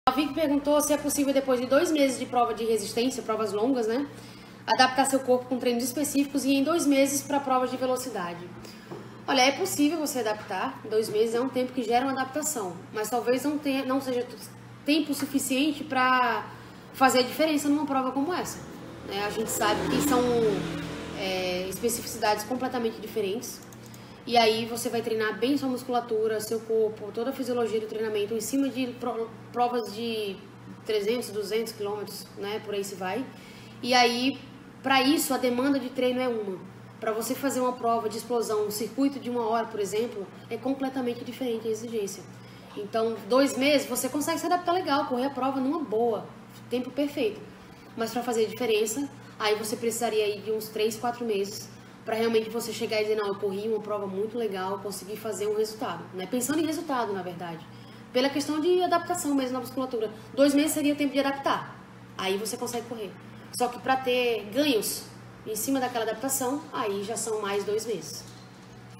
A Vicky perguntou se é possível, depois de 2 meses de prova de resistência, provas longas, né? Adaptar seu corpo com treinos específicos e em 2 meses para provas de velocidade. Olha, é possível você adaptar. 2 meses é um tempo que gera uma adaptação, mas talvez não seja tempo suficiente para fazer a diferença numa prova como essa. Né? A gente sabe que são especificidades completamente diferentes. E aí você vai treinar bem sua musculatura, seu corpo, toda a fisiologia do treinamento em cima de provas de 300, 200 quilômetros, né? Por aí se vai. E aí, para isso, a demanda de treino é uma. Para você fazer uma prova de explosão, um circuito de 1 hora, por exemplo, é completamente diferente a exigência. Então, 2 meses, você consegue se adaptar legal, correr a prova numa boa, tempo perfeito. Mas para fazer a diferença, aí você precisaria aí de uns 3, 4 meses para realmente você chegar e dizer, não, eu corri uma prova muito legal, consegui fazer um resultado, né? Pensando em resultado, na verdade. Pela questão de adaptação mesmo na musculatura. 2 meses seria o tempo de adaptar. Aí você consegue correr. Só que para ter ganhos em cima daquela adaptação, aí já são mais 2 meses.